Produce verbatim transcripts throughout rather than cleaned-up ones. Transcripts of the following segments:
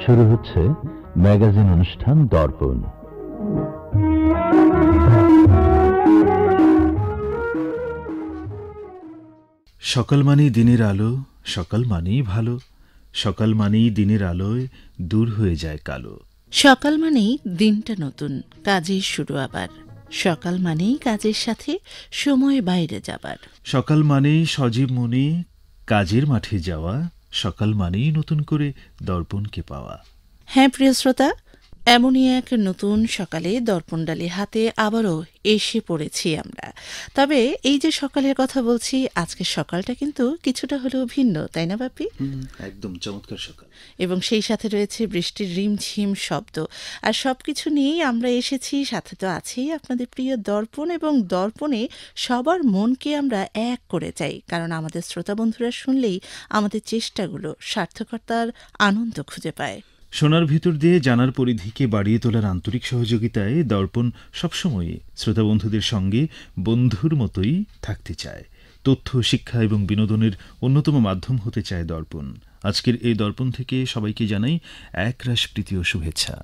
শুরু হচ্ছে ম্যাগাজিন অনুষ্ঠান দর্পণ। সকাল মানেই দিনের আলো, সকাল মানেই ভালো, সকাল মানেই দিনের আলোয় দূর হয়ে যায় কালো। সকাল মানেই দিনটা নতুন, কাজের শুরু আবার। সকাল মানেই কাজের সাথে সময় বাইরে যাবার। সকাল মানেই সজীব মনে কাজের মাঠে যাওয়া, সকাল মানেই নতুন করে দর্পণকে পাওয়া। হ্যাঁ প্রিয় শ্রোতা, এমনই এক নতুন সকালে দর্পণডালি হাতে আবারও এসে পড়েছি আমরা। তবে এই যে সকালের কথা বলছি, আজকের সকালটা কিন্তু কিছুটা হলেও ভিন্ন, তাই না বাপি? একদম চমৎকার সকাল। এবং সেই সাথে রয়েছে বৃষ্টির রিমঝিম শব্দ। আর সবকিছু নিয়েই আমরা এসেছি, সাথে তো আছেই আপনাদের প্রিয় দর্পণ, এবং দর্পণে সবার মনকে আমরা এক করে চাই, কারণ আমাদের শ্রোতা বন্ধুরা শুনলেই আমাদের চেষ্টাগুলো সার্থকতার আনন্দ খুঁজে পায়। শোনার ভিতর দিয়ে জানার পরিধিকে বাড়িয়ে তোলার আন্তরিক সহযোগিতায় দর্পণ সবসময় শ্রোতা বন্ধুদের সঙ্গে বন্ধুর মতোই থাকতে চায়। তথ্য, শিক্ষা এবং বিনোদনের অন্যতম মাধ্যম হতে চায় দর্পণ। আজকের এই দর্পণ থেকে সবাইকে জানাই একরাশ প্রীতি ও শুভেচ্ছা।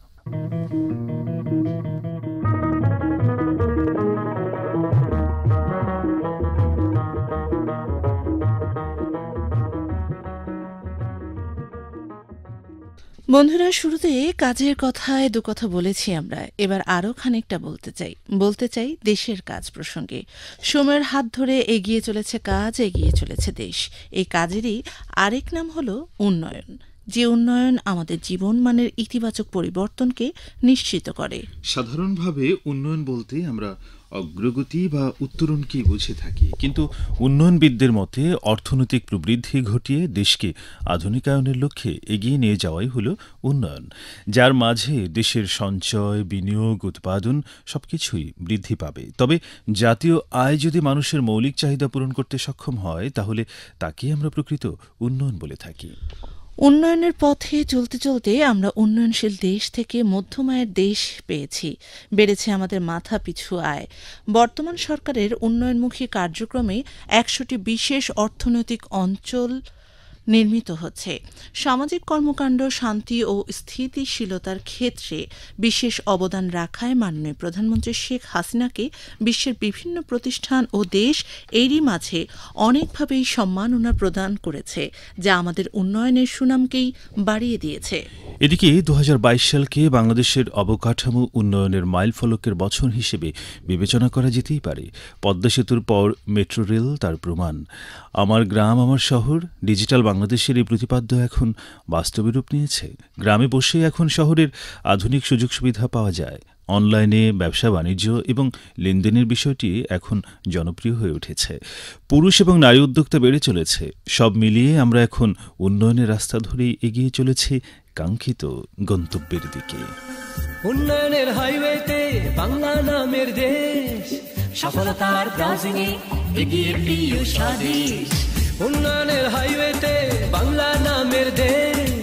বন্ধুরা, শুরুতে কাজের কথায় দু কথা বলেছি আমরা, এবার আরও খানিকটা বলতে চাই বলতে চাই দেশের কাজ প্রসঙ্গে। সময়ের হাত ধরে এগিয়ে চলেছে কাজ, এগিয়ে চলেছে দেশ। এই কাজেরই আরেক নাম হলো উন্নয়ন, যে উন্নয়ন আমাদের জীবনমানের ইতিবাচক পরিবর্তনকে নিশ্চিত করে। সাধারণভাবে উন্নয়ন বলতে আমরা অগ্রগতি বা উত্তরণকেই বুঝে থাকি, কিন্তু উন্নয়নবিদদের মতে অর্থনৈতিক প্রবৃদ্ধি ঘটিয়ে দেশকে আধুনিকায়নের লক্ষ্যে এগিয়ে নিয়ে যাওয়াই হলো উন্নয়ন, যার মাঝে দেশের সঞ্চয়, বিনিয়োগ, উৎপাদন সবকিছুই বৃদ্ধি পাবে। তবে জাতীয় আয় যদি মানুষের মৌলিক চাহিদা পূরণ করতে সক্ষম হয়, তাহলে তাকেই আমরা প্রকৃত উন্নয়ন বলে থাকি। উন্নয়নের পথে চলতে চলতে আমরা উন্নয়নশীল দেশ থেকে মধ্যম আয়ের দেশ পেয়েছি। বেড়েছে আমাদের মাথা পিছু আয়। বর্তমান সরকারের উন্নয়নমুখী কার্যক্রমে একশোটি বিশেষ অর্থনৈতিক অঞ্চল নির্মিত হচ্ছে। সামাজিক কর্মকাণ্ড, শান্তি ও স্থিতিশীলতার ক্ষেত্রে বিশেষ অবদান রাখায় মাননীয় প্রধানমন্ত্রী শেখ হাসিনাকে বিশ্বের বিভিন্ন প্রতিষ্ঠান ও দেশ এরই মাঝে অনেকভাবেই সম্মাননা প্রদান করেছে, যা আমাদের উন্নয়নের সুনামকেই বাড়িয়ে দিয়েছে। এদিকে দু হাজার বাইশ সালকে বাংলাদেশের অবকাঠামো উন্নয়নের মাইলফলকের বছর হিসেবে বিবেচনা করা যেতেই পারে। পদ্মা সেতুর পর মেট্রো রেল তার প্রমাণ। আমার গ্রাম আমার শহর ডিজিটাল বাংলাদেশের এই প্রতিপাদ্য এখন বাস্তবে রূপ নিয়েছে। গ্রামে বসে এখন শহরের আধুনিক সুযোগ সুবিধা পাওয়া যায়। অনলাইনে ব্যবসা বাণিজ্য এবং লেনদেনের বিষয়টি এখন জনপ্রিয় হয়ে উঠেছে। পুরুষ এবং নারী উদ্যোক্তা বেড়ে চলেছে। সব মিলিয়ে আমরা এখন উন্নয়নের রাস্তা ধরেই এগিয়ে চলেছি কাঙ্ক্ষিত গন্তব্যের দিকে। উন্নয়নের হাইওয়েতে বাংলা নামের দেশ, সফলতার ব্রাউজিংয়ে এগিয়ে প্রিয় স্বদেশ। উন্নয়নের হাইওয়েতে বাংলা নামের দেশ,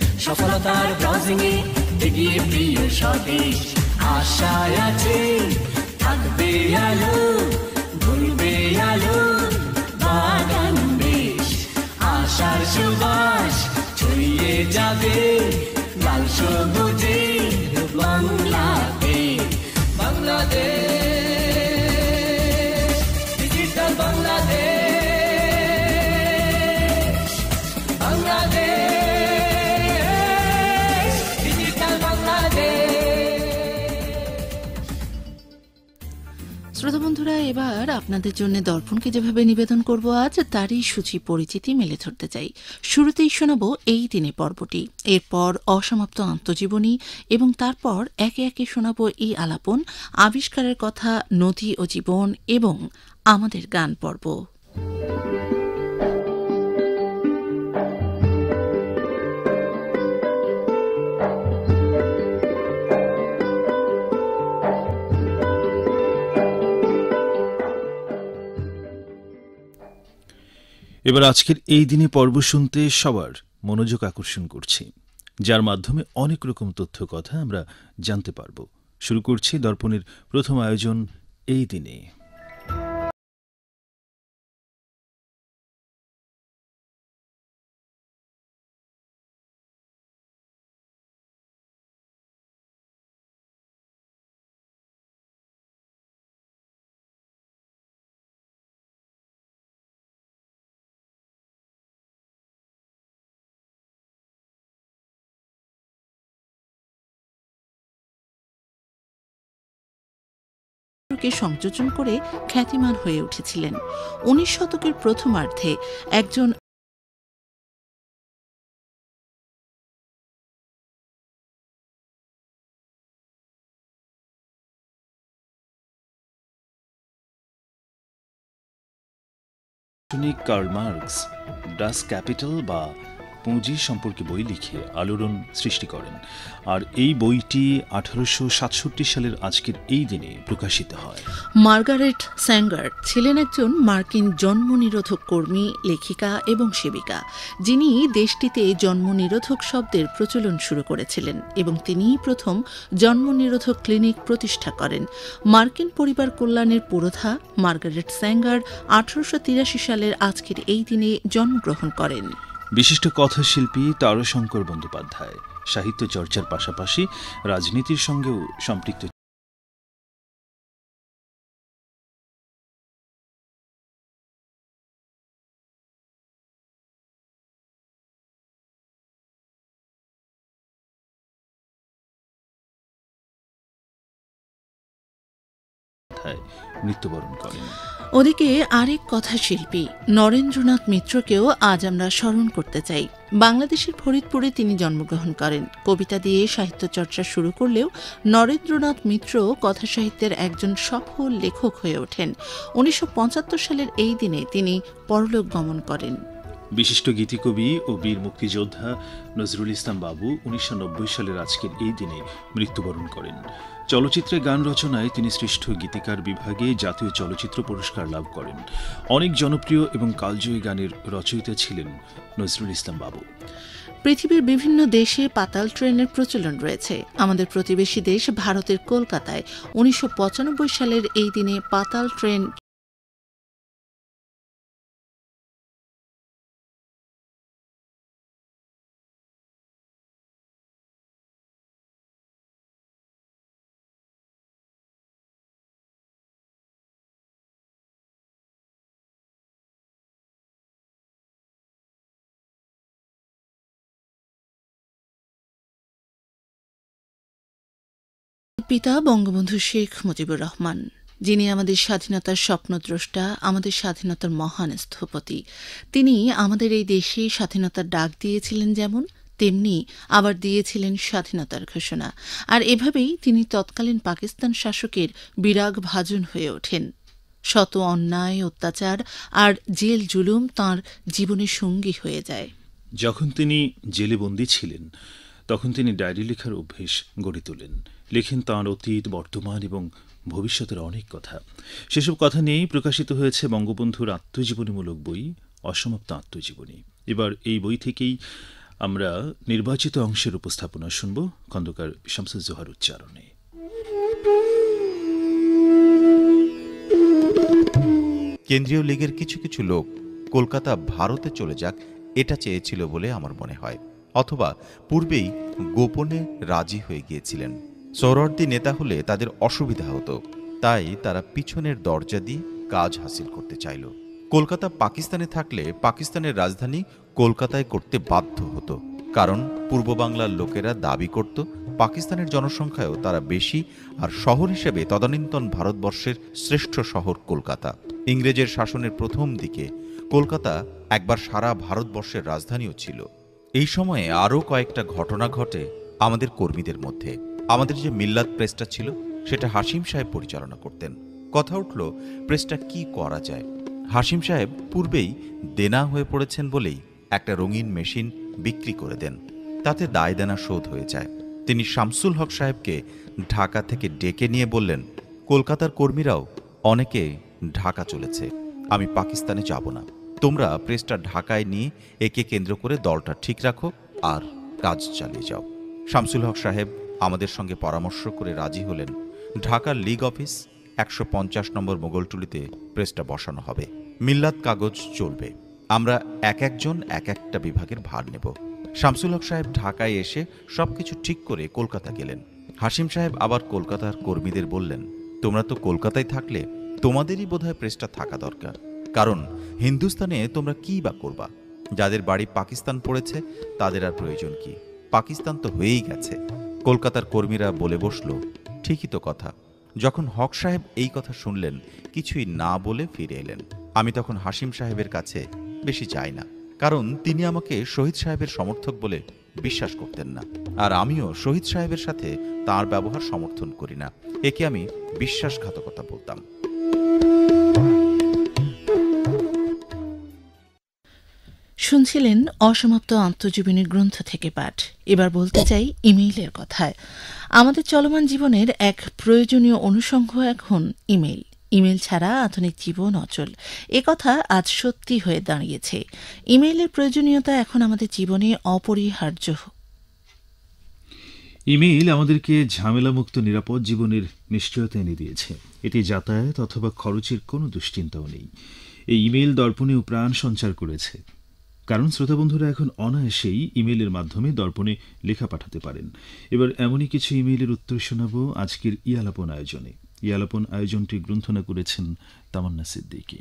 সফলতার ব্রাউজিংয়ে এগিয়ে প্রিয় স্বদেশ। আশায় আছে থাকবে আলো, ভুলবে আলো বাগান বেশ। আশার সুবাস ছড়িয়ে যাবে লাল সবুজে বাংলাদেশ। Bangladesh digital Bangladesh, Bangladesh digital Bangladesh. শ্রোতা বন্ধুরা, এবার আপনাদের জন্য দর্পণকে যেভাবে নিবেদন করব আজ, তারই সূচি পরিচিতি মেলে ধরতে চাই। শুরুতেই শোনাব এই দিনে পর্বটি, এরপর অসমাপ্ত আত্মজীবনী, এবং তারপর একে একে শোনাব এই আলাপন, আবিষ্কারের কথা, নদী ও জীবন, এবং আমাদের গান পর্ব। এবার আজকের এই দিনে পর্ব শুনতে সবার মনোযোগ আকর্ষণ করছি, যার মাধ্যমে অনেক রকম তথ্য কথা আমরা জানতে পারব। শুরু করছি দর্পণের প্রথম আয়োজন এই দিনে। চিত্রকে সংযোজন করে খ্যাতিমান হয়ে উঠেছিলেন। উনিশ শতকের প্রথমার্ধে একজন দার্শনিক কার্ল মার্কস ডাস ক্যাপিটাল বা পুঁজি সম্পর্কে বই লিখে আলোড়ন সৃষ্টি করেন, আর এই বইটি আঠারোশো সাতষট্টি সালের আজকের এই দিনে প্রকাশিত হয়। মার্গারেট স্যাঙ্গার ছিলেন একজন মার্কিন জন্মনিরোধক কর্মী, লেখিকা এবং সেবিকা, যিনি দেশটিতে জন্মনিরোধক শব্দের প্রচলন শুরু করেছিলেন এবং তিনিই প্রথম জন্মনিরোধক ক্লিনিক প্রতিষ্ঠা করেন। মার্কিন পরিবার কল্যাণের পুরোধা মার্গারেট স্যাঙ্গার আঠারোশো তিরাশি সালের আজকের এই দিনে জন্মগ্রহণ করেন। বিশিষ্ট কথাশিল্পী তারাশঙ্কর বন্দ্যোপাধ্যায় সাহিত্য চর্চার পাশাপাশি রাজনীতির সঙ্গেও সম্পৃক্ত। মৃত্যুবরণ করেন। ওদিকে আরেক কথাশিল্পী নরেন্দ্রনাথ মিত্রকেও আজ আমরা স্মরণ করতে চাই। বাংলাদেশের ফরিদপুরে তিনি জন্মগ্রহণ করেন। কবিতা দিয়ে সাহিত্য চর্চা শুরু করলেও নরেন্দ্রনাথ মিত্র কথাসাহিত্যের একজন সফল লেখক হয়ে ওঠেন। উনিশশো পঁচাত্তর সালের এই দিনে তিনি পরলোক গমন করেন। বিশিষ্ট গীতিকবি ও বীর মুক্তিযোদ্ধা নজরুল ইসলাম বাবু উনিশশো নব্বই সালের আজকের এই দিনে মৃত্যুবরণ করেন। চলচ্চিত্রে গান রচনায় তিনি শ্রেষ্ঠ গীতিকার বিভাগে জাতীয় চলচ্চিত্র পুরস্কার লাভ করেন। অনেক জনপ্রিয় এবং কালজয়ী গানের রচয়িতা ছিলেন নজরুল ইসলাম বাবু। পৃথিবীর বিভিন্ন দেশে পাতাল ট্রেনের প্রচলন রয়েছে। আমাদের প্রতিবেশী দেশ ভারতের কলকাতায় উনিশশো পঁচানব্বই সালের এই দিনে পাতাল ট্রেন পিতা বঙ্গবন্ধু শেখ মুজিবুর রহমান, যিনি আমাদের স্বাধীনতার স্বপ্নদ্রষ্টা, আমাদের স্বাধীনতার মহান স্থপতি। তিনি আমাদের এই দেশে স্বাধীনতার ডাক দিয়েছিলেন যেমন, তেমনি আবার দিয়েছিলেন স্বাধীনতার ঘোষণা। আর এভাবেই তিনি তৎকালীন পাকিস্তান শাসকের বিরাগ ভাজন হয়ে ওঠেন। শত অন্যায়, অত্যাচার আর জেল জুলুম তাঁর জীবনের সঙ্গী হয়ে যায়। যখন তিনি জেলে বন্দী ছিলেন তখন তিনি ডায়েরি লেখার অভ্যেস গড়ে তোলেন। লেখেন তাঁর অতীত, বর্তমান এবং ভবিষ্যতের অনেক কথা। সেসব কথা নিয়েই প্রকাশিত হয়েছে বঙ্গবন্ধুর আত্মজীবনীমূলক বই অসমাপ্ত আত্মজীবনী। এবার এই বই থেকেই আমরা নির্বাচিত অংশের উপস্থাপনা শুনব খন্দকার শামসুজ্জোহার উচ্চারণে। কেন্দ্রীয় লীগের কিছু কিছু লোক কলকাতা ভারতে চলে যাক এটা চেয়েছিল বলে আমার মনে হয়, অথবা পূর্বেই গোপনে রাজি হয়ে গিয়েছিলেন। সৌরর্দি নেতা হলে তাদের অসুবিধা হতো, তাই তারা পিছনের দরজা দিয়ে কাজ হাসিল করতে চাইল। কলকাতা পাকিস্তানে থাকলে পাকিস্তানের রাজধানী কলকাতায় করতে বাধ্য হতো, কারণ পূর্ব বাংলার লোকেরা দাবি করত পাকিস্তানের জনসংখ্যায়ও তারা বেশি, আর শহর হিসেবে তদানীন্তন ভারতবর্ষের শ্রেষ্ঠ শহর কলকাতা। ইংরেজের শাসনের প্রথম দিকে কলকাতা একবার সারা ভারতবর্ষের রাজধানীও ছিল। এই সময়ে আরও কয়েকটা ঘটনা ঘটে আমাদের কর্মীদের মধ্যে। আমাদের যে মিল্লাত প্রেসটা ছিল সেটা হাসিম সাহেব পরিচালনা করতেন। কথা উঠল প্রেসটা কি করা যায়। হাসিম সাহেব পূর্বেই দেনা হয়ে পড়েছেন বলেই একটা রঙিন মেশিন বিক্রি করে দেন, তাতে দায় দেনা শোধ হয়ে যায়। তিনি শামসুল হক সাহেবকে ঢাকা থেকে ডেকে নিয়ে বললেন, কলকাতার কর্মীরাও অনেকে ঢাকা চলেছে, আমি পাকিস্তানে যাব না, তোমরা প্রেসটা ঢাকায় নিয়ে একে কেন্দ্র করে দলটা ঠিক রাখো আর কাজ চালিয়ে যাও। শামসুল হক সাহেব আমাদের সঙ্গে পরামর্শ করে রাজি হলেন। ঢাকার লীগ অফিস একশো পঞ্চাশ নম্বর মোগলটুলিতে প্রেসটা বসানো হবে। মিল্লাত কাগজ চলবে, আমরা এক একজন এক একটা বিভাগের ভার নেব। শামসুল হক সাহেব ঢাকায় এসে সবকিছু ঠিক করে কলকাতা গেলেন। হাসিম সাহেব আবার কলকাতার কর্মীদের বললেন, তোমরা তো কলকাতায় থাকলে তোমাদেরই বোধহয় প্রেসটা থাকা দরকার, কারণ হিন্দুস্তানে তোমরা কি বা করবা? যাদের বাড়ি পাকিস্তান পড়েছে তাদের আর প্রয়োজন কি? পাকিস্তান তো হয়েই গেছে। কলকাতার কর্মীরা বলে বসল, ঠিকই তো কথা, যখন হক সাহেব এই কথা শুনলেন কিছুই না বলে ফিরে এলেন। আমি তখন হাসিম সাহেবের কাছে বেশি যাই না, কারণ তিনি আমাকে শহীদ সাহেবের সমর্থক বলে বিশ্বাস করতেন না, আর আমিও শহীদ সাহেবের সাথে তার ব্যবহার সমর্থন করি না। একে আমি বিশ্বাসঘাতকতা বলতাম। শুনছিলেন অসমাপ্ত আত্মজীবনীর গ্রন্থ থেকে পাঠ। এবার বলতে চাই ইমেইলের কথায়। আমাদের চলমান জীবনের এক প্রয়োজনীয় অনুষঙ্গ এখন ইমেইল। ইমেল ছাড়া আধুনিক জীবন অচল, একথা আজ সত্যি হয়ে দাঁড়িয়েছে। ইমেইলের প্রয়োজনীয়তা এখন আমাদের জীবনে অপরিহার্য। ইমেইল আমাদেরকে ঝামেলামুক্ত নিরাপদ জীবনের নিশ্চয়তা এনে দিয়েছে। এটি যাতায়াত অথবা খরচের কোনো দুশ্চিন্তাও নেই। এই ইমেইল দর্পণেও প্রাণ সঞ্চার করেছে, কারণ শ্রোতাবন্ধুরা এখন অনায়াসেই ইমেইলের মাধ্যমে দর্পণে লেখা পাঠাতে পারেন। এবার এমনই কিছু ইমেইলের উত্তর শোনাব আজকের ইয়ালাপন আয়োজনে। ইয়ালাপন আয়োজনটি গ্রন্থনা করেছেন তামান্না সিদ্দিকী।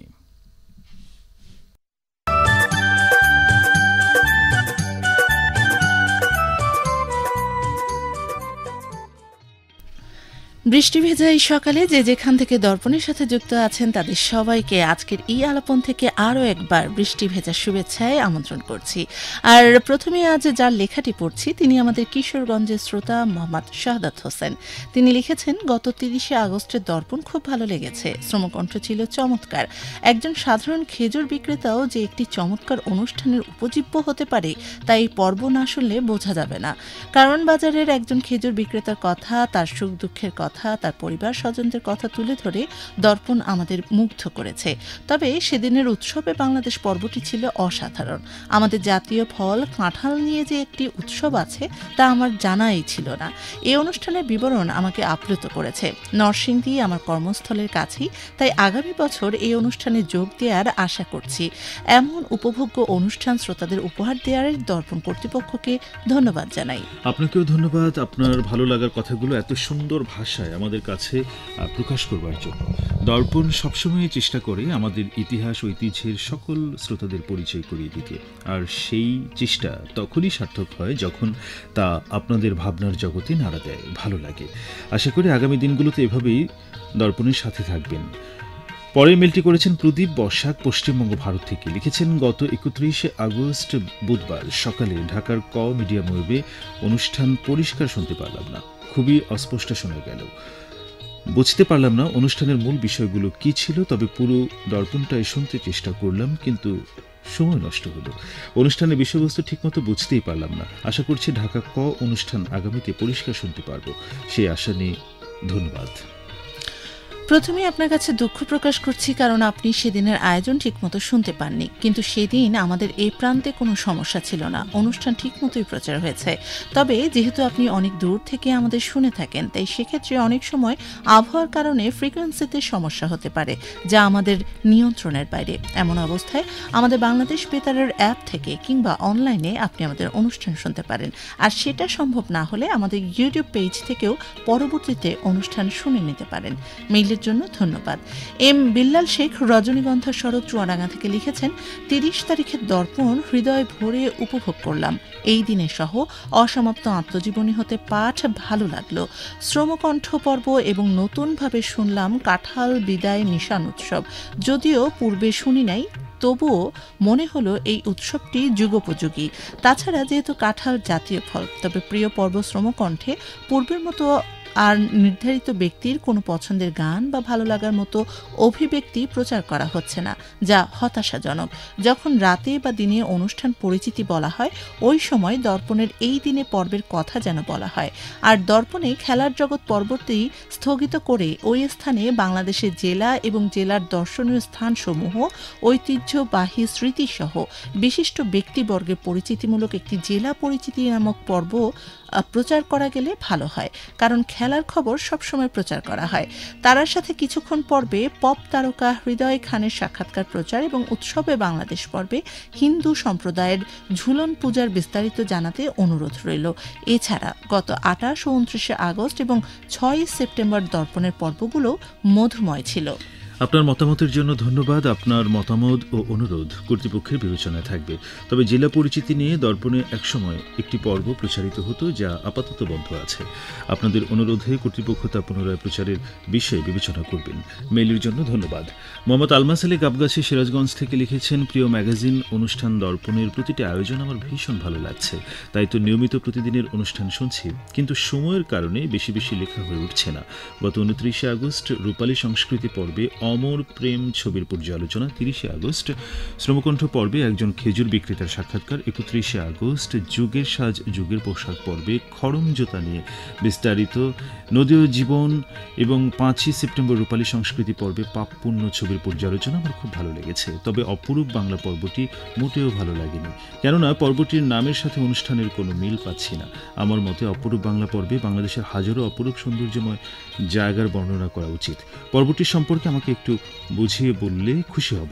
বৃষ্টি ভেজা এই সকালে যে যেখান থেকে দর্পণের সাথে যুক্ত আছেন তাদের সবাইকে আজকের এই আলাপন থেকে আরও একবার বৃষ্টি ভেজা শুভেচ্ছায় আমন্ত্রণ করছি। আর প্রথমে আজ যার লেখাটি পড়ছি তিনি আমাদের কিশোরগঞ্জের শ্রোতা মোহাম্মদ শাহাদাত হোসেন। তিনি লিখেছেন, গত তিরিশে আগস্টের দর্পণ খুব ভালো লেগেছে। শ্রমকণ্ঠ ছিল চমৎকার। একজন সাধারণ খেজুর বিক্রেতাও যে একটি চমৎকার অনুষ্ঠানের উপজীব্য হতে পারে তাই এই পর্ব না শুনলে বোঝা যাবে না। কারণ বাজারের একজন খেজুর বিক্রেতার কথা, তার সুখ দুঃখের কথা, তার পরিবার স্বজনদের কথা তুলে ধরে দর্পণ আমাদের মুগ্ধ করেছে। তবে সেদিনের উৎসবে বাংলাদেশ পর্বটি ছিল অসাধারণ। আমাদের জাতীয় ফল কাঁঠাল নিয়ে যে একটি উৎসব আছে তা আমার জানাই ছিল না। এই অনুষ্ঠানের বিবরণ আমাকে আপ্লুত করেছে। নরসিংদী আমার কর্মস্থলের কাছেই, তাই আগামী বছর এই অনুষ্ঠানে যোগ দেওয়ার আশা করছি। এমন উপভোগ্য অনুষ্ঠান শ্রোতাদের উপহার দেওয়ার দর্পণ কর্তৃপক্ষকে ধন্যবাদ জানাই। আপনাকেও ধন্যবাদ আপনার ভালো লাগার কথাগুলো এত সুন্দর ভাষায় আমাদের কাছে প্রকাশ করবার জন্য। দর্পণ সবসময় চেষ্টা করে আমাদের ইতিহাস ঐতিহ্যের সকল শ্রোতাদের পরিচয় করিয়ে দিতে, আর সেই চেষ্টা তখনই সার্থক হয় যখন তা আপনাদের ভাবনার জগতে নাড়া দেয়, ভালো লাগে। আশা করি আগামী দিনগুলোতে এভাবেই দর্পণের সাথে থাকবেন। পরের মেলটি করেছেন প্রদীপ বসাক, পশ্চিমবঙ্গ, ভারত থেকে। লিখেছেন, গত একত্রিশে আগস্ট বুধবার সকালে ঢাকার ক মিডিয়াম ওয়েবে অনুষ্ঠান পরিষ্কার শুনতে পারলাম না, খুবই অস্পষ্ট শোনা গেল। বুঝতে পারলাম না অনুষ্ঠানের মূল বিষয়গুলো কি ছিল, তবে পুরো দর্পণটাই শুনতে চেষ্টা করলাম, কিন্তু সময় নষ্ট হলো। অনুষ্ঠানের বিষয়বস্তু ঠিকমতো বুঝতেই পারলাম না। আশা করছি ঢাকা ক অনুষ্ঠান আগামীতে পরিষ্কার শুনতে পারবো, সেই আশা নিয়ে ধন্যবাদ। প্রথমে আপনার কাছে দুঃখ প্রকাশ করছি, কারণ আপনি সেদিনের আয়োজন ঠিকমতো শুনতে পাননি। কিন্তু সেদিন আমাদের এই প্রান্তে কোনো সমস্যা ছিল না, অনুষ্ঠান ঠিকমতোই প্রচার হয়েছে। তবে যেহেতু আপনি অনেক দূর থেকে আমাদের শুনে থাকেন, তাই সেক্ষেত্রে অনেক সময় আবহাওয়ার কারণে ফ্রিকোয়েন্সিতে সমস্যা হতে পারে, যা আমাদের নিয়ন্ত্রণের বাইরে। এমন অবস্থায় আমাদের বাংলাদেশ বেতারের অ্যাপ থেকে কিংবা অনলাইনে আপনি আমাদের অনুষ্ঠান শুনতে পারেন। আর সেটা সম্ভব না হলে আমাদের ইউটিউব পেজ থেকেও পরবর্তীতে অনুষ্ঠান শুনে নিতে পারেন। মেইল জন্য ধন্যবাদ। এম বিল্লাল শেখ রজনীগন্ধা সড়ক চুয়াডাঙ্গা থেকে লিখেছেন, তিরিশ তারিখের দর্পণ হৃদয় ভরে উপভোগ করলাম। এই দিনে সহ অসমাপ্ত আত্মজীবনী হতে পাঠ ভালো লাগলো। শ্রমকণ্ঠ পর্ব এবং নতুনভাবে শুনলাম কাঁঠাল বিদায় নিশান উৎসব। যদিও পূর্বে শুনি নাই, তবুও মনে হলো এই উৎসবটি যুগোপযোগী। তাছাড়া যেহেতু কাঁঠাল জাতীয় ফল, তবে প্রিয় পর্ব শ্রমকণ্ঠে পূর্বের মতো আর নির্ধারিত ব্যক্তির কোনো পছন্দের গান বা ভালো লাগার মতো অভিব্যক্তি প্রচার করা হচ্ছে না, যা হতাশাজনক। যখন রাতে বা দিনে অনুষ্ঠান পরিচিতি বলা হয়, ওই সময় দর্পণের এই দিনে পর্বের কথা যেন বলা হয়। আর দর্পণে খেলার জগৎ পর্বটি স্থগিত করে ওই স্থানে বাংলাদেশের জেলা এবং জেলার দর্শনীয় স্থানসমূহ, ঐতিহ্যবাহী স্মৃতিসহ বিশিষ্ট ব্যক্তিবর্গের পরিচিতিমূলক একটি জেলা পরিচিতি নামক পর্ব প্রচার করা গেলে ভালো হয়, কারণ খেলার খবর সবসময় প্রচার করা হয়। তার সাথে কিছুক্ষণ পর্বে পপ তারকা হৃদয় খানের সাক্ষাৎকার প্রচার এবং উৎসবে বাংলাদেশ পর্বে হিন্দু সম্প্রদায়ের ঝুলন পূজার বিস্তারিত জানাতে অনুরোধ রইল। এছাড়া গত আঠাশ ও উনত্রিশে আগস্ট এবং ছয়ই সেপ্টেম্বর দর্পণের পর্বগুলো মধুময় ছিল। আপনার মতামতের জন্য ধন্যবাদ। আপনার মতামত ও অনুরোধ কর্তৃপক্ষের বিবেচনায় থাকবে। তবে জেলা পরিচিতি নিয়ে দর্পণে একসময় একটি পর্ব প্রচারিত হতো, যা আপাতত বন্ধ আছে। আপনাদের অনুরোধে কর্তৃপক্ষ তা পুনরায় প্রচারের বিষয়ে বিবেচনা করবেন। মেইলের জন্য ধন্যবাদ। মোহাম্মদ আলমাস আলী গাবগাছি সিরাজগঞ্জ থেকে লিখেছেন, প্রিয় ম্যাগাজিন অনুষ্ঠান দর্পণের প্রতিটি আয়োজন আমার ভীষণ ভালো লাগছে। তাই তো নিয়মিত প্রতিদিনের অনুষ্ঠান শুনছি, কিন্তু সময়ের কারণে বেশি বেশি লেখা হয়ে উঠছে না। গত উনত্রিশে আগস্ট রূপালী সংস্কৃতি পর্বে অমর প্রেম ছবির পর্যালোচনা, তিরিশে আগস্ট শ্রমকণ্ঠ পর্বে একজন খেজুর বিক্রেতার সাক্ষাৎকার, একত্রিশে আগস্ট যুগের সাজ যুগের পোশাক পর্বে খড়ম জোতা নিয়ে বিস্তারিত নদীয় জীবন এবং পাঁচই সেপ্টেম্বর রূপালী সংস্কৃতি পর্বে পাপ পুণ্য ছবির পর্যালোচনা আমার খুব ভালো লেগেছে। তবে অপরূপ বাংলা পর্বটি মোটেও ভালো লাগেনি, কেননা পর্বটির নামের সাথে অনুষ্ঠানের কোনো মিল পাচ্ছি না। আমার মতে অপরূপ বাংলা পর্বে বাংলাদেশের হাজারো অপরূপ সৌন্দর্যময় জায়গার বর্ণনা করা উচিত। পর্বটির সম্পর্কে আমাকে একটু বুঝিয়ে বললে খুশি হব।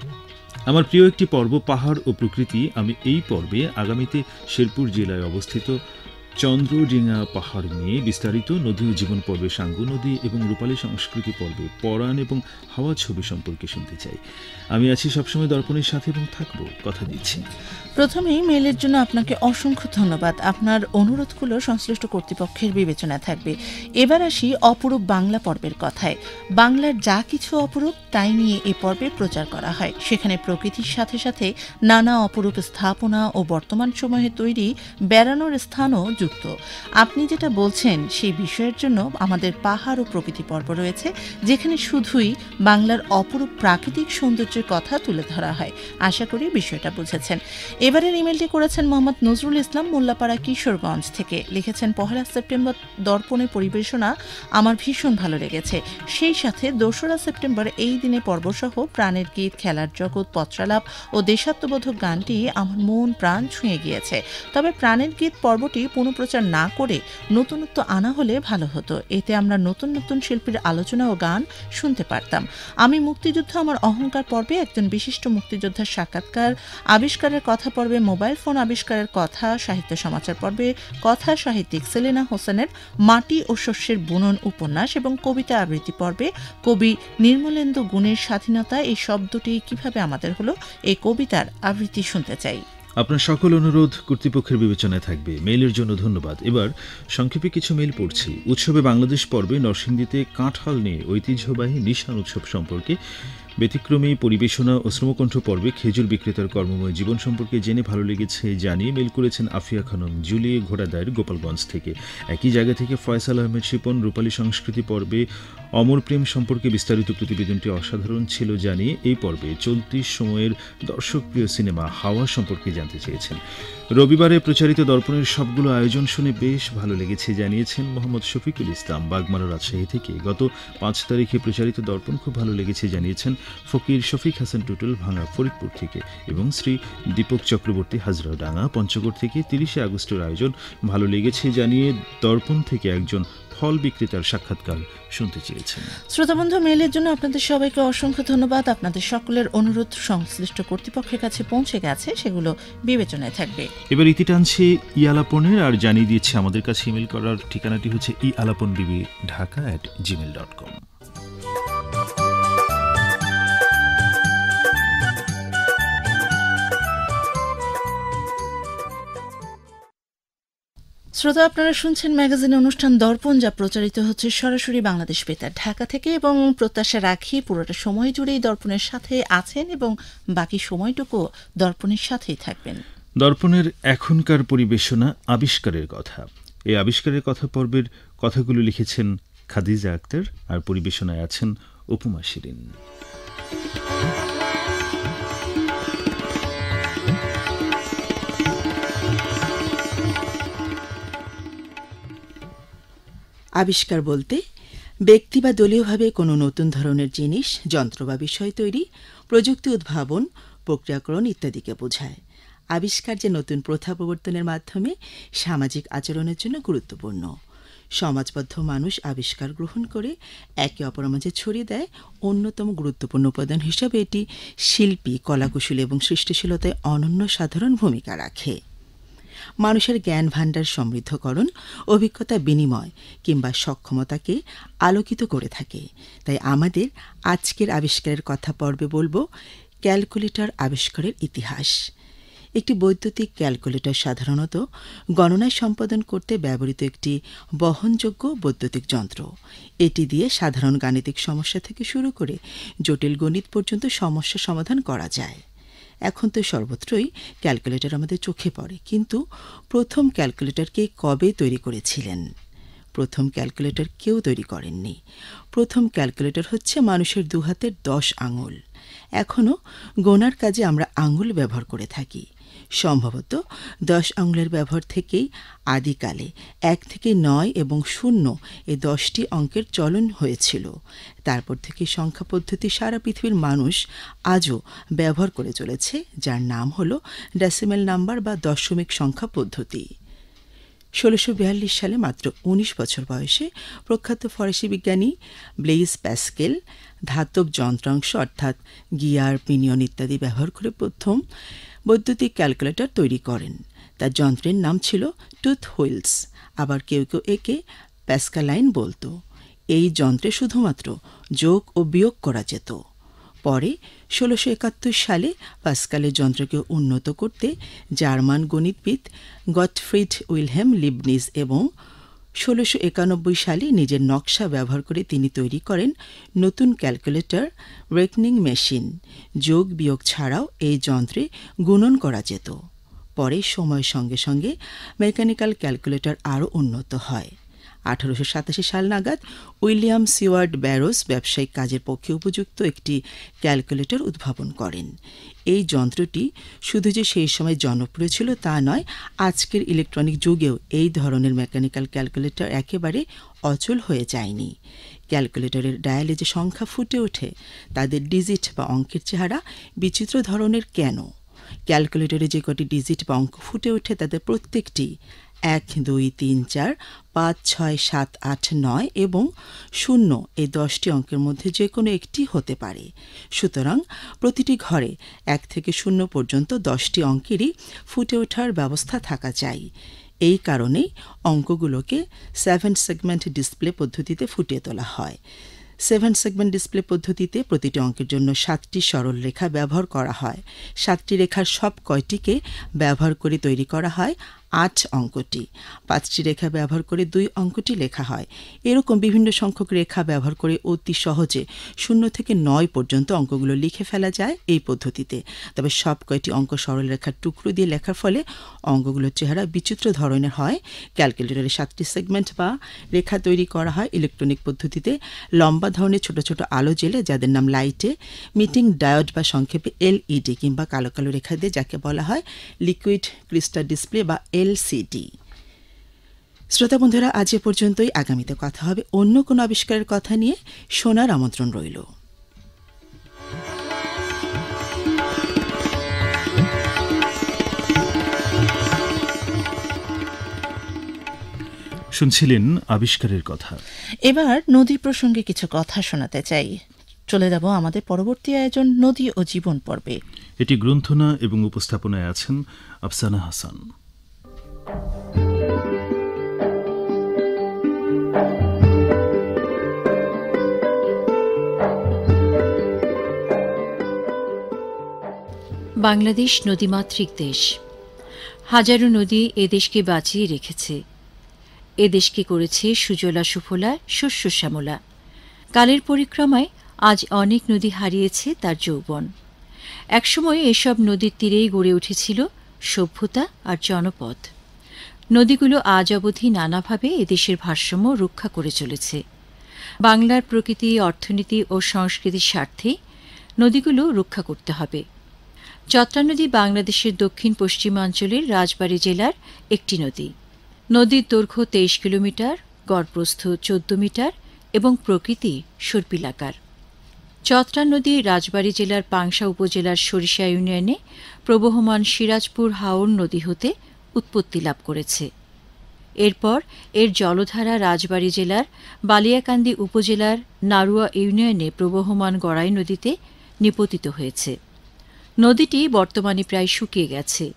আমার প্রিয় একটি পর্ব পাহাড় ও প্রকৃতি। আমি এই পর্বে আগামীতে শেরপুর জেলায় অবস্থিত চন্দ্রডিঙা পাহাড় নিয়ে বিস্তারিত নদী ও জীবন পর্বে সাঙ্গু নদী এবং রূপালী সংস্কৃতি পর্বে পরাণ এবং হাওয়া ছবি সম্পর্কে শুনতে চাই। আমি আছি সবসময় দর্পণের সাথে এবং থাকবো, কথা দিচ্ছি। প্রথমেই মেইলের জন্য আপনাকে অসংখ্য ধন্যবাদ। আপনার অনুরোধগুলো সংশ্লিষ্ট কর্তৃপক্ষের বিবেচনায় থাকবে। এবার আসি অপরূপ বাংলা পর্বের কথায়। বাংলার যা কিছু অপরূপ তাই নিয়ে এ পর্বে প্রচার করা হয়। সেখানে প্রকৃতির সাথে সাথে নানা অপরূপ স্থাপনা ও বর্তমান সময়ে তৈরি বেড়ানোর স্থানও যুক্ত। আপনি যেটা বলছেন সেই বিষয়ের জন্য আমাদের পাহাড় ও প্রকৃতি পর্ব রয়েছে, যেখানে শুধুই বাংলার অপরূপ প্রাকৃতিক সৌন্দর্যের কথা তুলে ধরা হয়। আশা করি বিষয়টা বুঝেছেন। এবারের ইমেলটি করেছেন মোহাম্মদ নজরুল ইসলাম, মোল্লাপাড়া, কিশোরগঞ্জ থেকে। লিখেছেন, পহেলা সেপ্টেম্বর দর্পণে পরিবেশনা আমার ভীষণ ভালো লেগেছে। সেই সাথে দোসরা সেপ্টেম্বর এই দিনে পর্বসহ প্রাণের গীত, খেলার জগৎ, পত্রালাপ ও দেশাত্মবোধক গানটি আমার মন প্রাণ ছুঁয়ে গিয়েছে। তবে প্রাণের গীত পর্বটি পুনঃপ্রচার না করে নতুনত্ব আনা হলে ভালো হতো। এতে আমরা নতুন নতুন শিল্পীর আলোচনা ও গান শুনতে পারতাম। আমি মুক্তিযুদ্ধ আমার অহংকার পর্বে একজন বিশিষ্ট মুক্তিযোদ্ধার সাক্ষাৎকার, আবিষ্কারের কথা পর্বে মোবাইল ফোন আবিষ্কারের কথা, সাহিত্য সমাচার পর্বে কথা সাহিত্যিক সেলিনা হোসেনের মাটি ও শস্যের বুনন উপন্যাস এবং কবিতা আবৃত্তি পর্বে কবি নির্মলেন্দু গুণের স্বাধীনতা এই শব্দটি কিভাবে আমাদের হলো, এই কবিতার আবৃত্তি শুনতে চাই। আপনার সকল অনুরোধ কর্তৃপক্ষের বিবেচনায় থাকবে। মেইলের জন্য ধন্যবাদ। এবার সংক্ষেপে কিছু মেইল পড়ছি। উৎসবে বাংলাদেশ পর্বে নরসিংদীতে কাঁঠাল নিয়ে ঐতিহ্যবাহী নিশান উৎসব সম্পর্কে ব্যতিক্রমী পরিবেশনা ও শ্রমকণ্ঠ পর্বে খেজুর বিক্রেতার কর্মময় জীবন সম্পর্কে জেনে ভালো লেগেছে জানিয়ে মেইল করেছেন আফিয়া খানম জুলি, ঘোড়াদায়ের, গোপালগঞ্জ থেকে। একই জায়গা থেকে ফয়সাল আহমেদ শিপন রূপালী সংস্কৃতি পর্বে অমর প্রেম সম্পর্কে বিস্তারিত প্রতিবেদনটি অসাধারণ ছিল জানিয়ে এই পর্বে চলতি সময়ের দর্শকপ্রিয় সিনেমা হাওয়া সম্পর্কে জানতে চেয়েছেন। রবিবারে প্রচারিত দর্পণের সবগুলো আয়োজন শুনে বেশ ভালো লেগেছে জানিয়েছেন মোহাম্মদ শফিকুল ইসলাম, বাগমারা, রাজশাহী থেকে। গত পাঁচ তারিখে প্রচারিত দর্পণ খুব ভালো লেগেছে জানিয়েছেন ফকির শফিক হাসান টুটুল, ভাঙা, ফরিদপুর থেকে। এবং শ্রী দীপক চক্রবর্তী, হাজরাডাঙ্গা, পঞ্চগড় থেকে। তিরিশে আগস্টের আয়োজন ভালো লেগেছে জানিয়ে দর্পণ থেকে একজন ফল বিক্রেতার সাক্ষাৎকার শুনতে চেয়েছেন। শ্রোতাবন্ধু, মেইলের জন্য আপনাদের সবাইকে অসংখ্য ধন্যবাদ। আপনাদের সকলের অনুরোধ সংশ্লিষ্ট কর্তৃপক্ষের কাছে পৌঁছে গেছে, সেগুলো বিবেচনায় থাকবে। এবার ইতি টানছি ই আলাপনের, আর জানিয়ে দিচ্ছি আমাদের কাছে ইমেল করার ঠিকানাটি হচ্ছে e Alapon BB Dhaka at Gmail dot com. শ্রোতা, আপনারা শুনছেন ম্যাগাজিন অনুষ্ঠান দর্পণ, যা প্রচারিত হচ্ছে সরাসরি বাংলাদেশ বেতার ঢাকা থেকে। এবং প্রত্যাশা রাখি পুরোটা সময় জুড়েই দর্পণের সাথে আছেন এবং বাকি সময়টুকু দর্পণের সাথেই থাকবেন। দর্পণের এখনকার পরিবেশনা আবিষ্কারের কথা। এই আবিষ্কারের কথা পর্বের কথাগুলো লিখেছেন খাদিজা আক্তার, আর পরিবেশনায় আছেন উপমা শিরিন। আবিষ্কার বলতে ব্যক্তি বা দলীয়ভাবে কোনো নতুন ধরনের জিনিস, যন্ত্র বা বিষয় তৈরি, প্রযুক্তি উদ্ভাবন, প্রক্রিয়াকরণ ইত্যাদিকে বোঝায়। আবিষ্কার যে নতুন প্রথা প্রবর্তনের মাধ্যমে সামাজিক আচরণের জন্য গুরুত্বপূর্ণ। সমাজবদ্ধ মানুষ আবিষ্কার গ্রহণ করে একে অপরের মাঝে ছড়িয়ে দেয়। অন্যতম গুরুত্বপূর্ণ উপাদান হিসাবে এটি শিল্পী, কলাকুশলী এবং সৃষ্টিশীলতায় অনন্য সাধারণ ভূমিকা রাখে। মানুষের জ্ঞান ভাণ্ডার সমৃদ্ধকরণ, অভিজ্ঞতা বিনিময় কিংবা সক্ষমতাকে আলোকিত করে থাকে। তাই আমাদের আজকের আবিষ্কারের কথা পর্বে বলবো ক্যালকুলেটর আবিষ্কারের ইতিহাস। একটি বৈদ্যুতিক ক্যালকুলেটর সাধারণত গণনা সম্পাদন করতে ব্যবহৃত একটি বহনযোগ্য বৈদ্যুতিক যন্ত্র। এটি দিয়ে সাধারণ গাণিতিক সমস্যা থেকে শুরু করে জটিল গণিত পর্যন্ত সমস্যা সমাধান করা যায়। এখন তো সর্বত্রই ক্যালকুলেটর আমাদের চোখে পড়ে, কিন্তু প্রথম ক্যালকুলেটরকে কবে তৈরি করেছিলেন? প্রথম ক্যালকুলেটর কেউ তৈরি করেননি। প্রথম ক্যালকুলেটর হচ্ছে মানুষের দু হাতের দশ আঙুল। এখনও গোনার কাজে আমরা আঙুল ব্যবহার করে থাকি। সম্ভবত দশ আঙুলের ব্যবহার থেকেই আদিকালে এক থেকে নয় এবং শূন্য এই দশটি অঙ্কের চলন হয়েছিল। তারপর থেকে সংখ্যা পদ্ধতি সারা পৃথিবীর মানুষ আজও ব্যবহার করে চলেছে, যার নাম হল ডেসিমেল নাম্বার বা দশমিক সংখ্যা পদ্ধতি। ষোলোশো বিয়াল্লিশ সালে মাত্র উনিশ বছর বয়সে প্রখ্যাত ফরাসি বিজ্ঞানী ব্লেইজ প্যাসকেল ধাতব যন্ত্রাংশ অর্থাৎ গিয়ার, পিনিয়ন ইত্যাদি ব্যবহার করে প্রথম বৈদ্যুতিক ক্যালকুলেটর তৈরি করেন। তার যন্ত্রের নাম ছিল টুথ হুইলস, আবার কেউ কেউ একে প্যাসকালাইন বলতো। এই যন্ত্রে শুধুমাত্র যোগ ও বিয়োগ করা যেত। পরে ষোলোশো একাত্তর সালে পাস্কালের যন্ত্রকে উন্নত করতে জার্মান গণিতবিদ গটফ্রিড উইলহেম লিবনিজ এবং ষোলোশো একানব্বই সালে নিজের নকশা ব্যবহার করে তিনি তৈরি করেন নতুন ক্যালকুলেটর রেকনিং মেশিন। যোগ বিয়োগ ছাড়াও এই যন্ত্রে গুণন করা যেত। পরে সময়ের সঙ্গে সঙ্গে মেকানিক্যাল ক্যালকুলেটর আরও উন্নত হয়। আঠারোশো সাতাশি সাল নাগাদ উইলিয়াম সিওয়ার্ড ব্যারোস ব্যবসায়িক কাজের পক্ষে উপযুক্ত একটি ক্যালকুলেটর উদ্ভাবন করেন। এই যন্ত্রটি শুধু যে সেই সময় জনপ্রিয় ছিল তা নয়, আজকের ইলেকট্রনিক যুগেও এই ধরনের মেকানিক্যাল ক্যালকুলেটর একেবারে অচল হয়ে যায়নি। ক্যালকুলেটরের ডায়ালে যে সংখ্যা ফুটে ওঠে তাদের ডিজিট বা অঙ্কের চেহারা বিচিত্র ধরনের কেন? ক্যালকুলেটরে যে কটি ডিজিট বা অঙ্ক ফুটে ওঠে তাদের প্রত্যেকটি এক, দুই, তিন, চার, পাঁচ, ছয়, সাত, আট, নয় এবং শূন্য এই দশটি অঙ্কের মধ্যে যে কোনো একটি হতে পারে। সুতরাং প্রতিটি ঘরে এক থেকে শূন্য পর্যন্ত দশটি অঙ্কেরই ফুটে ওঠার ব্যবস্থা থাকা চাই। এই কারণেই অঙ্কগুলোকে সেভেন সেগমেন্ট ডিসপ্লে পদ্ধতিতে ফুটিয়ে তোলা হয়। সেভেন সেগমেন্ট ডিসপ্লে পদ্ধতিতে প্রতিটি অঙ্কের জন্য সাতটি সরল রেখা ব্যবহার করা হয়। সাতটি রেখার সব কয়টিকে ব্যবহার করে তৈরি করা হয় আট অঙ্কটি। পাঁচটি রেখা ব্যবহার করে দুই অঙ্কটি লেখা হয়। এরকম বিভিন্ন সংখ্যক রেখা ব্যবহার করে অতি সহজে শূন্য থেকে নয় পর্যন্ত অঙ্কগুলো লিখে ফেলা যায় এই পদ্ধতিতে। তবে সব কয়টি অঙ্ক সরল রেখার টুকরো দিয়ে লেখার ফলে অঙ্কগুলোর চেহারা বিচিত্র ধরনের হয়। ক্যালকুলেটরে সাতটি সেগমেন্ট বা রেখা তৈরি করা হয় ইলেকট্রনিক পদ্ধতিতে লম্বা ধরনের ছোট ছোট আলো জেলে, যাদের নাম লাইটে মিটিং ডায়োড বা সংক্ষেপে এলইডি, কিংবা কালো কালো রেখা দিয়ে যাকে বলা হয় লিকুইড ক্রিস্টাল ডিসপ্লে বা এলসিডি। শ্রোতা বন্ধুরা, আজ এ পর্যন্তই। আগামীতে কথা হবে অন্য কোনো আবিষ্কারের কথা নিয়ে। শোনার আমন্ত্রণ রইল। শুনছিলেন আবিষ্কারের কথা। এবার নদী প্রসঙ্গে কিছু কথা শোনাতে চাই। চলে যাব আমাদের পরবর্তী আয়োজন নদী ও জীবন পর্বে। এটি গ্রন্থনা এবং উপস্থাপনায় আছেন আফসানা হাসান। বাংলাদেশ নদীমাতৃক দেশ। হাজারো নদী এ দেশকে বাঁচিয়ে রেখেছে। এ দেশকে করেছে সুজলা সুফলা, শস্য শ্যামলা। কালের পরিক্রমায় আজ অনেক নদী হারিয়েছে তার যৌবন। একসময় এসব নদীর তীরেই গড়ে উঠেছিল সভ্যতা আর জনপদ। নদীগুলো আজ অবধি নানাভাবে এদেশের ভারসাম্য রক্ষা করে চলেছে। বাংলার প্রকৃতি, অর্থনীতি ও সংস্কৃতির স্বার্থে নদীগুলো রক্ষা করতে হবে। চত্রা নদী বাংলাদেশের দক্ষিণ পশ্চিমাঞ্চলের রাজবাড়ী জেলার একটি নদী। নদীর দৈর্ঘ্য তেইশ কিলোমিটার, গড়প্রস্থ চোদ্দ মিটার এবং প্রকৃতি সর্পিলাকার। চত্রা নদী রাজবাড়ী জেলার পাংশা উপজেলার সরিষা ইউনিয়নে প্রবহমান সিরাজপুর হাওর নদী হতে উৎপত্তি লাভ করেছে। এরপর এর জলধারা রাজবাড়ী জেলার বালিয়াকান্দি উপজেলার নারুয়া ইউনিয়নে প্রবহমান গড়াই নদীতে নিপতিত হয়েছে। নদীটি বর্তমানে প্রায় শুকিয়ে গেছে।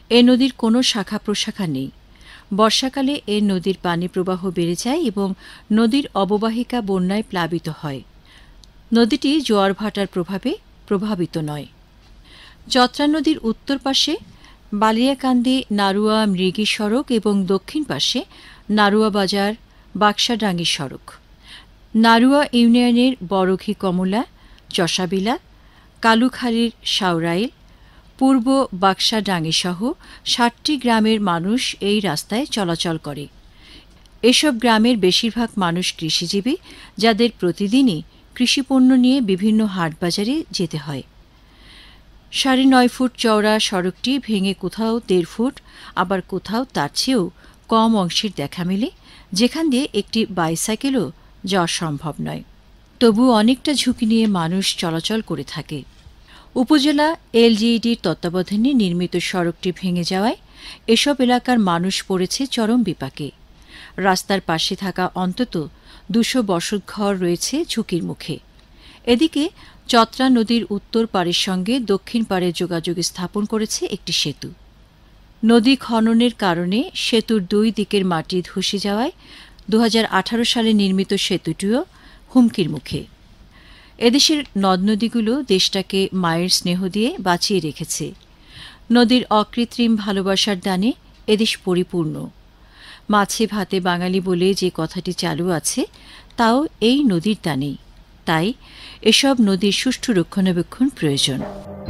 এ নদীর কোনো শাখা প্রশাখা নেই। বর্ষাকালে এ নদীর পানি প্রবাহ বেড়ে যায় এবং নদীর অববাহিকা বন্যায় প্লাবিত হয়। নদীটি জোয়ার ভাটার প্রভাবে প্রভাবিত নয়। চত্রা নদীর উত্তর পাশে বালিয়াকান্দি নারুয়া মৃগী সড়ক এবং দক্ষিণ পাশে নারুয়া বাজার বাক্সাডাঙ্গি সড়ক। নারুয়া ইউনিয়নের বড়ঘি কমলা, চষাবিলা, কালুখালীর শাওরাইল, পূর্ব বাক্সাডাঙ্গিসহ ষাটটি গ্রামের মানুষ এই রাস্তায় চলাচল করে। এসব গ্রামের বেশিরভাগ মানুষ কৃষিজীবী, যাদের প্রতিদিনই কৃষিপণ্য নিয়ে বিভিন্ন হাটবাজারে যেতে হয়। সাড়ে নয় ফুট চওড়া সড়কটি ভেঙে কোথাও দেড় ফুট, আবার কোথাও তার চেয়েও কম অংশের দেখা মেলে, যেখান দিয়ে একটি বাইসাইকেলও যাওয়া সম্ভব নয়। তবু অনেকটা ঝুঁকি নিয়ে মানুষ চলাচল করে থাকে। উপজেলা এলজিইডির তত্ত্বাবধানে নির্মিত সড়কটি ভেঙে যাওয়ায় এসব এলাকার মানুষ পড়েছে চরম বিপাকে। রাস্তার পাশে থাকা অন্তত দুশো বসতঘর রয়েছে ঝুঁকির মুখে। এদিকে চত্রা নদীর উত্তর পাড়ের সঙ্গে দক্ষিণ পাড়ে যোগাযোগ স্থাপন করেছে একটি সেতু। নদী খননের কারণে সেতুর দুই দিকের মাটি ধসে যাওয়ায় দু হাজার আঠারো সালে নির্মিত সেতুটিও হুমকির মুখে। এদেশের নদ নদীগুলো দেশটাকে মায়ের স্নেহ দিয়ে বাঁচিয়ে রেখেছে। নদীর অকৃত্রিম ভালোবাসার দানে এদেশ পরিপূর্ণ। মাছে ভাতে বাঙালি বলে যে কথাটি চালু আছে, তাও এই নদীর দানেই। তাই এসব নদীর সুষ্ঠু রক্ষণাবেক্ষণ প্রয়োজন।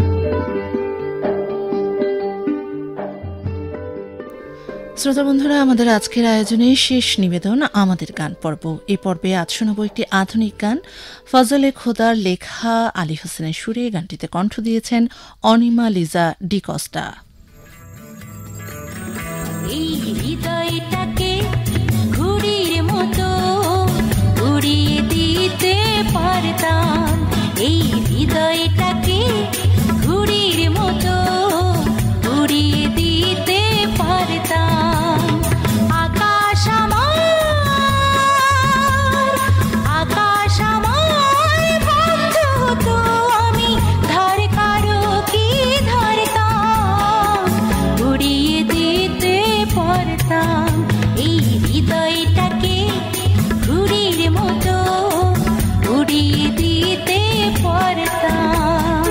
শ্রোতা বন্ধুরা, আমাদের আজকের আয়োজনে শেষ নিবেদন আমাদের গান পর্ব। এই পর্বে আজ শোনাব একটি আধুনিক গান। ফজলে খোদার লেখা, আলী হোসেনের সুরে গানটিতে কণ্ঠ দিয়েছেন অনিমা লিজা ডিকস্টা। এই হৃদয়টাকে ঘুড়ির মতো উড়িয়ে দিতে পারতাম, এই হৃদয়টাকে ঘুড়ির মতো উড়িয়ে দিতে পারতাম। আকাশ আমার, আকাশ আমার বন্ধ হতো, আমি ধার কারো কি ধরতাম, উড়িয়ে দিতে পারতাম এই হৃদয়টাকে ঘুড়ির মতো উড়িয়ে দিতে পারতাম।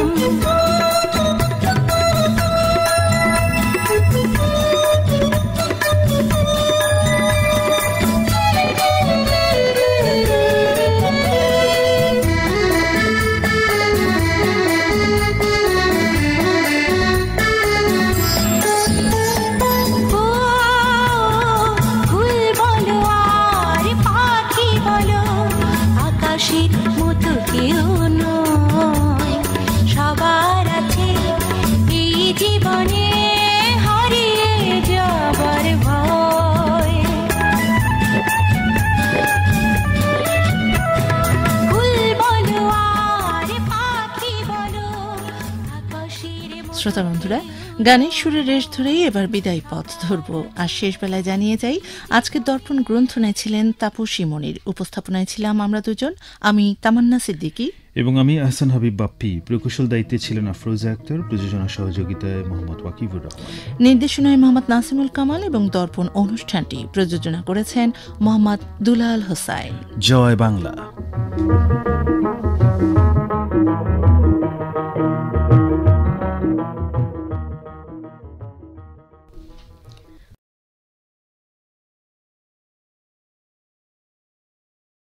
মতো কেউ নয়, সবার আছে এই জীবনে হারিয়ে যাবার ভয়। ফুল বলো আর পাখি বলো, আকাশের। শ্রোতা বন্ধুরা, গানের সুরে রেশ ধরেই এবার বিদায় পথ ধরব। আর শেষ বেলায় জানিয়ে যাই, আজকের দর্পণ গ্রন্থনায় ছিলেন তাপসী মনির, উপস্থাপনায় ছিলাম আমরা দুজন, আমি তামান্না সিদ্দিকী এবং আমি আহসান হাবিব বাপ্পি। প্রকৌশল দায়িত্বে ছিলেন আফরোজা আক্তার, প্রযোজনা সহযোগিতায় মোহাম্মদ ওয়াকিবুর রহমান, নির্দেশনায় মোহাম্মদ নাসিমুল কামাল এবং দর্পণ অনুষ্ঠানটি প্রযোজনা করেছেন মোহাম্মদ দুলাল হোসাইন। জয় বাংলা।